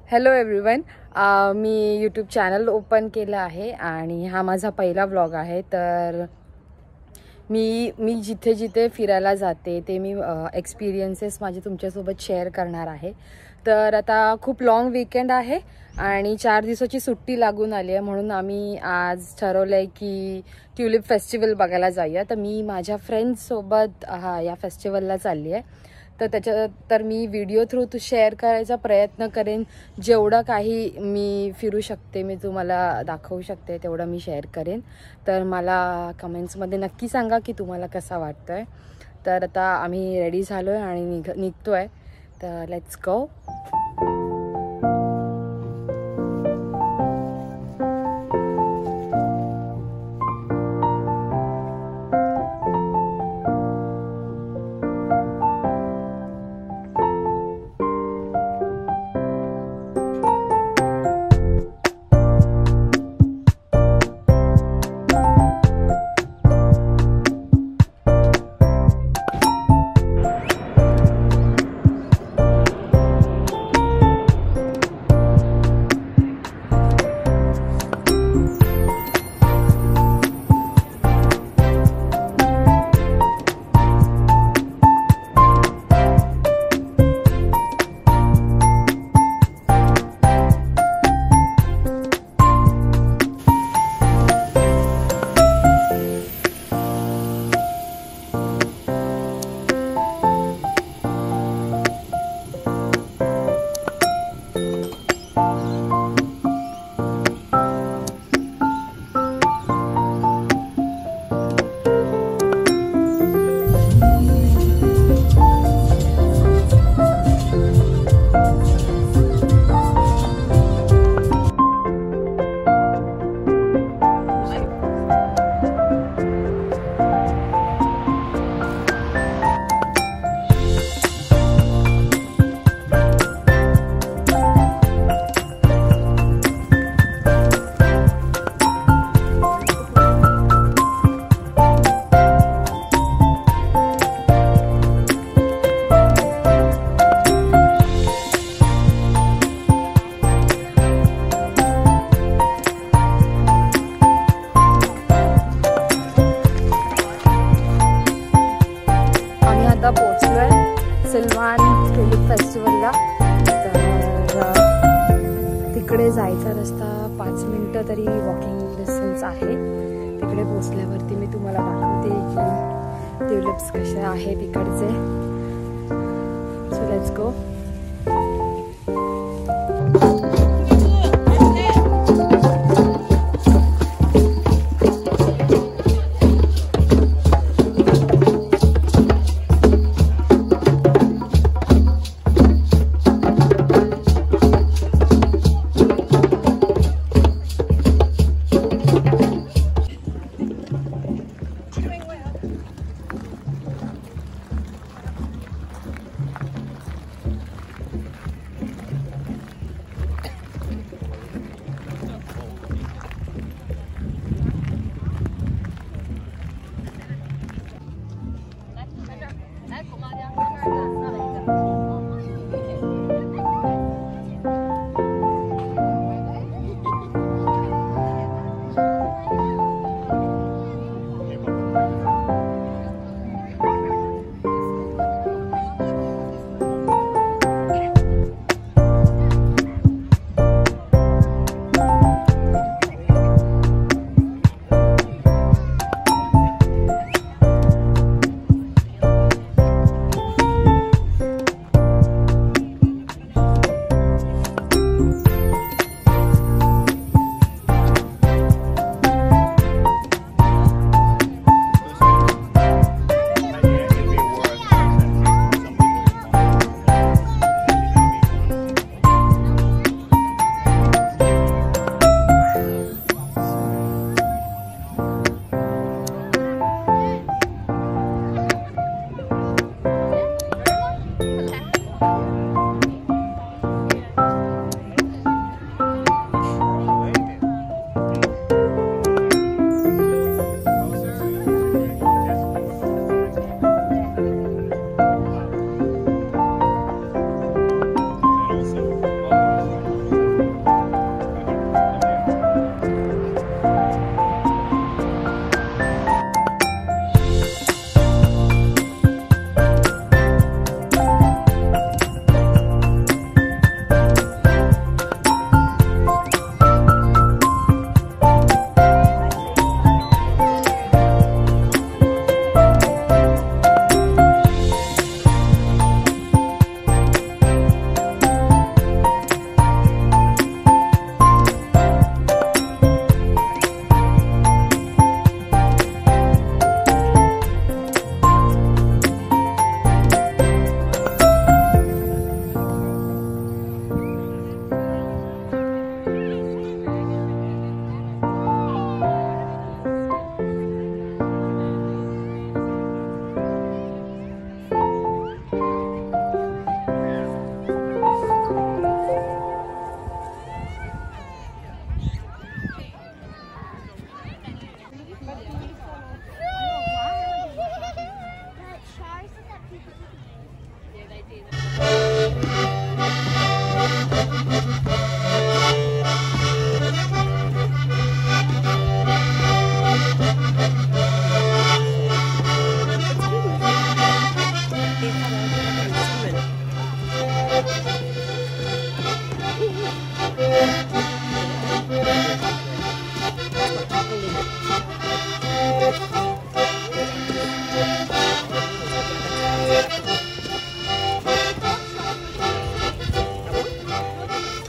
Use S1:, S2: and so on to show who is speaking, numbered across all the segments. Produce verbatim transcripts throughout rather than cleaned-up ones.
S1: Hello everyone, मी YouTube channel open केलं आहे आणि हा माझा पहिला व्लॉग आहे. तर मी मी जिथे जिथे फिरायला जाते ते मी एक्सपिरियन्सेस माझे तुमच्यासोबत शेअर करणार आहे. तर आता खूप लॉंग वीकेंड आहे आणि चार दिवसाची सुट्टी लागून आली आहे, म्हणून आम्ही आज ठरवलं आहे की ट्युलिप फेस्टिवल बघायला जाऊया. तर मी माझ्या फ्रेंड्ससोबत हा या फेस्टिवलला चालली आहे. तर त्याच्या तर मी व्हिडिओ थ्रू तू शेअर करायचा प्रयत्न करेन. जेवढं काही मी फिरू शकते, मी तुम्हाला दाखवू शकते, तेवढं मी शेअर करेन. तर मला कमेंट्समध्ये नक्की सांगा की तुम्हाला कसा वाटतं आहे. तर आता आम्ही रेडी झालो आहे आणि निघ निघतो आहे. तर लेट्स गो. पोचलोय Silva tulip फेस्टिवलला. तर तिकडे जायचा रस्ता पाच मिनिटं तरी वॉकिंग डिस्टन्स आहे. तिकडे पोचल्यावरती मी तुम्हाला दाखवते की ट्युलिप्स कसे आहेत तिकडचे. So let's go.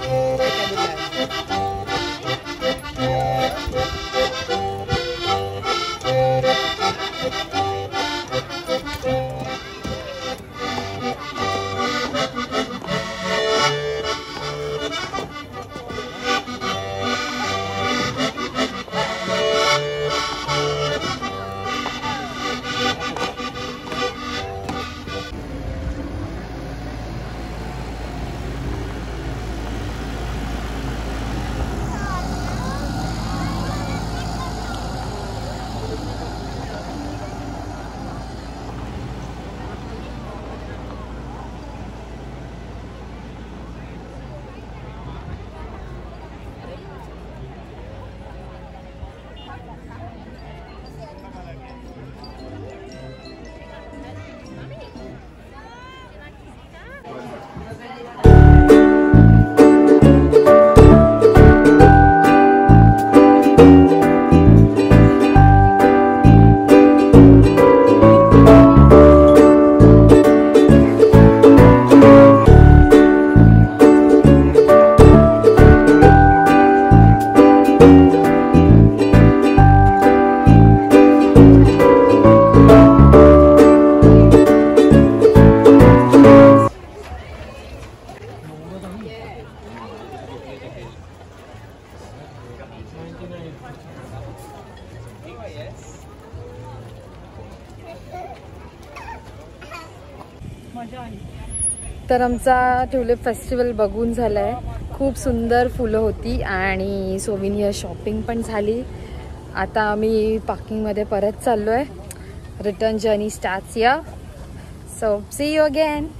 S1: तर आमचा ट्युलिप फेस्टिवल बघून झालाय. खूप सुंदर फुलं होती आणि सोविनियर शॉपिंग पण झाली. आता आम्ही पार्किंगमध्ये परत चाललो आहे. Return journey starts here. So see you again.